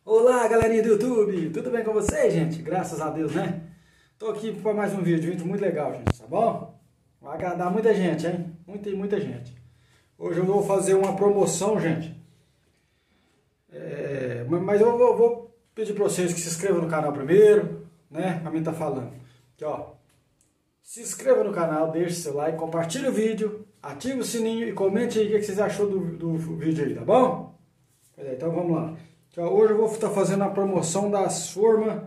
Olá, galerinha do YouTube, tudo bem com vocês, gente? Graças a Deus, né? Tô aqui para mais um vídeo muito legal, gente, tá bom? Vai agradar muita gente, hein? Muita gente. Hoje eu vou fazer uma promoção, gente. Mas eu vou pedir para vocês que se inscrevam no canal primeiro, né? Pra mim tá falando. Aqui, ó. Se inscreva no canal, deixe seu like, compartilhe o vídeo, ative o sininho e comente aí o que vocês achou do vídeo aí, tá bom? Então vamos lá. Aqui, ó, hoje eu vou estar fazendo a promoção das formas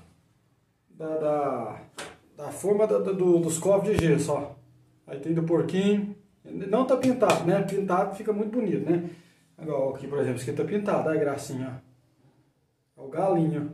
da forma dos copos de gesso, ó. Aí tem do porquinho. Não tá pintado, né? Pintado fica muito bonito, né? Agora aqui, por exemplo, esse aqui tá pintado, aí gracinha, ó. É o galinho.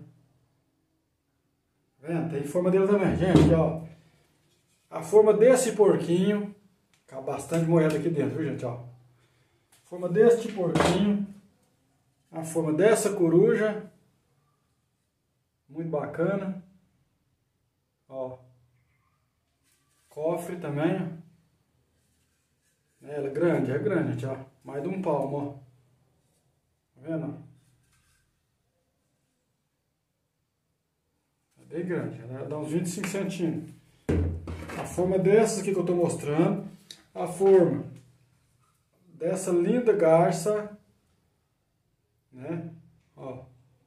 Tá vendo? Tem forma dele também, gente, aqui, ó. A forma desse porquinho, com bastante moeda aqui dentro, viu, gente, ó. Forma deste porquinho. A forma dessa coruja, muito bacana, ó, cofre também, ó. Ela é grande, gente, ó, mais de um palmo, ó, tá vendo? É bem grande, ela dá uns 25 centímetros. A forma dessas aqui que eu tô mostrando, a forma dessa linda garça, né? Ó.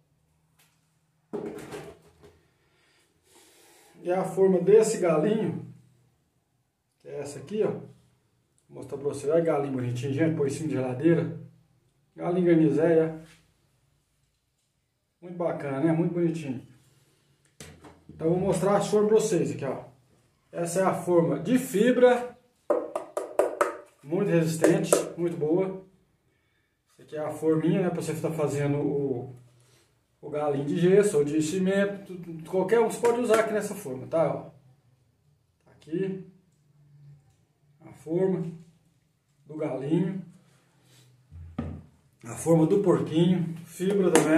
E a forma desse galinho, que é essa aqui, ó. Vou mostrar pra você. Olha galinho bonitinho, gente, põe em cima de geladeira. Galinho garnizeia. Muito bacana, né? Muito bonitinho. Então eu vou mostrar as formas pra vocês aqui, ó. Essa é a forma de fibra, muito resistente, muito boa. Aqui é a forminha, né, para você estar fazendo o galinho de gesso ou de cimento, qualquer um você pode usar aqui nessa forma, tá? Ó. Aqui a forma do galinho, a forma do porquinho, fibra também.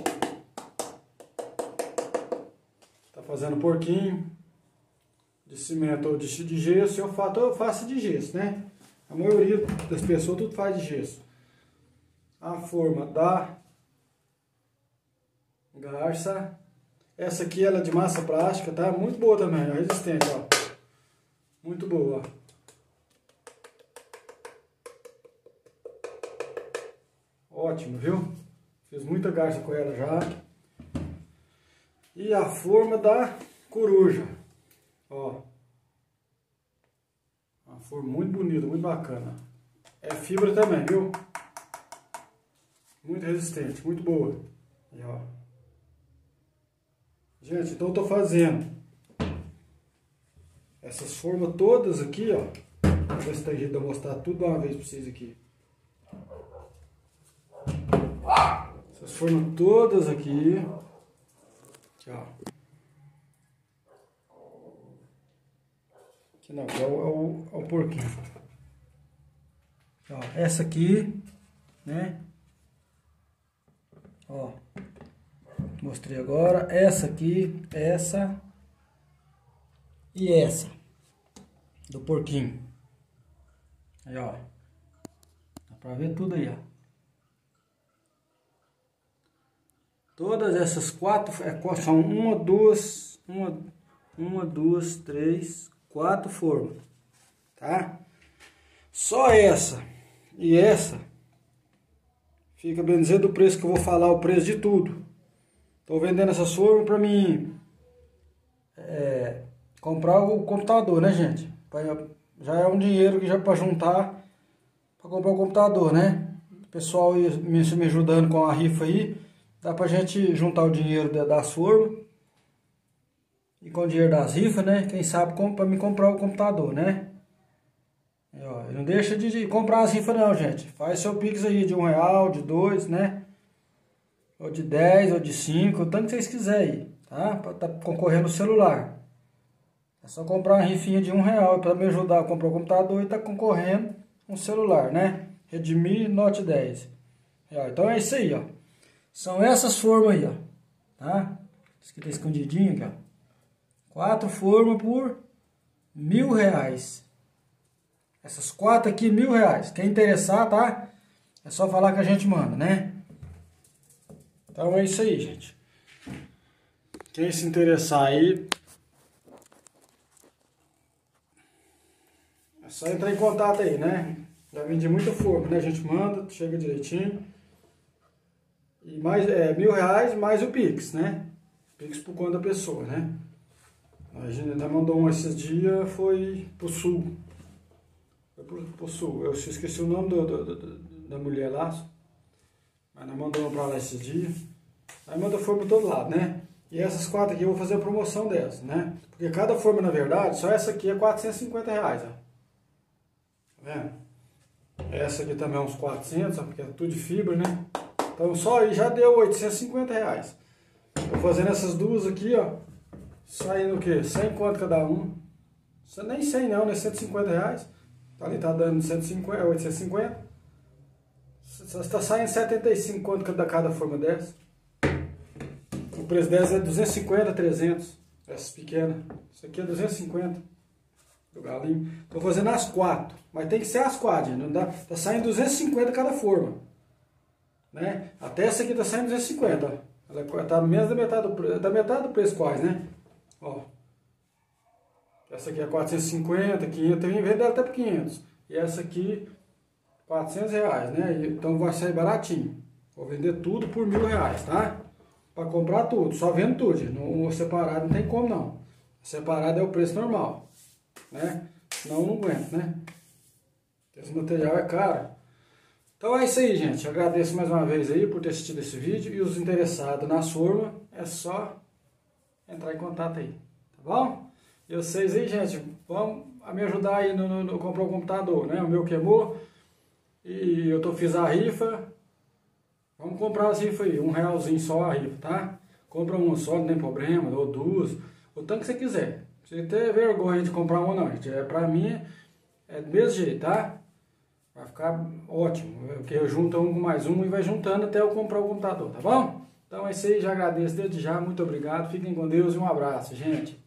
Tá fazendo porquinho de cimento ou de gesso, eu faço de gesso, né? A maioria das pessoas tudo faz de gesso. A forma da garça. Essa aqui ela é de massa plástica, tá? Muito boa também, ó, resistente, ó. Muito boa. Ótimo, viu? Fiz muita garça com ela já. E a forma da coruja, ó. Uma forma muito bonita, muito bacana. É fibra também, viu? Muito resistente, muito boa. E, ó. Gente, então eu tô fazendo essas formas todas aqui, ó. Vou ver se tem jeito de eu mostrar tudo de uma vez pra vocês aqui. Essas formas todas aqui. Aqui, ó. Aqui não, é o porquinho. Ó, essa aqui, né? Ó, mostrei agora, essa aqui, essa e essa do porquinho. Aí, ó, dá pra ver tudo aí, ó. Todas essas quatro, são uma, duas, três, quatro formas, tá? Só essa e essa fica bem dizendo o preço que eu vou falar, o preço de tudo. Tô vendendo essas formas para mim comprar o computador, né, gente? Já é um dinheiro que já para juntar para comprar o computador, né? O pessoal me ajudando com a rifa aí, dá pra gente juntar o dinheiro das formas e com o dinheiro das rifas, né? Quem sabe para me comprar o computador, né? E, ó, não deixa de comprar as rifas não, gente. Faz seu Pix aí de R$1, de 2, né? Ou de 10, ou de 5, o tanto que vocês quiserem aí, tá? Pra tá concorrendo no celular. É só comprar uma rifinha de R$1 para me ajudar a comprar o computador e tá concorrendo um celular, né? Redmi Note 10. E, ó, então é isso aí, ó. São essas formas aí, ó. Tá? Isso aqui tá escondidinho aqui, ó. 4 formas por R$1.000. Essas 4 aqui, R$1.000. Quem interessar, tá? É só falar que a gente manda, né? Então é isso aí, gente. Quem se interessar aí, é só entrar em contato aí, né? Já vendi muita forma, né? A gente manda, chega direitinho. E mais, R$ 1.000 mais o Pix, né? Pix por conta da pessoa, né? A gente ainda mandou um esses dias, foi pro sul. Foi pro sul. Eu esqueci o nome da mulher lá. Mas nós mandamos pra lá esses dias. Aí manda forma por todo lado, né? E essas 4 aqui eu vou fazer a promoção dessas, né? Porque cada forma, na verdade, só essa aqui é R$ 450, ó. Tá vendo? Essa aqui também é uns 400, ó, porque é tudo de fibra, né? Então só aí já deu R$ 850. Tô fazendo essas duas aqui, ó. Saindo o quê? 100 quanto cada um? Nem 100 não, né? R$ 150. Ali tá dando 150, 850. Está saindo 75 quanto cada forma dessa. O preço dessa é 250, 300. Essas pequenas. Isso aqui é 250 do galinho. Tô fazendo as 4. Mas tem que ser as 4, gente. Não dá, tá saindo 250 cada forma. Né? Até essa aqui tá saindo 250, ó. Ela tá menos da metade do preço quase, né? Ó. Essa aqui é 450, 500, tem que vender até por 500. E essa aqui, R$ 400, né? Então vai sair baratinho. Vou vender tudo por R$ 1.000, tá? Para comprar tudo, só vendo tudo, gente. No separado não tem como não. Separado é o preço normal, né? Senão eu não aguento, né? Esse material é caro. Então é isso aí, gente. Agradeço mais uma vez aí por ter assistido esse vídeo. E os interessados na forma, é só entrar em contato aí, tá bom? E vocês aí, gente, vão me ajudar aí no comprar o computador, né? O meu queimou e eu fiz a rifa. Vamos comprar as rifas aí, R$ 1 só a rifa, tá? Compra uma só, não tem problema, ou duas, o tanto que você quiser. Você ter vergonha de comprar uma não, gente. Pra mim é do mesmo jeito, tá? Vai ficar ótimo, porque eu junto um com mais um e vai juntando até eu comprar o computador, tá bom? Então é isso aí, já agradeço desde já, muito obrigado, fiquem com Deus e um abraço, gente.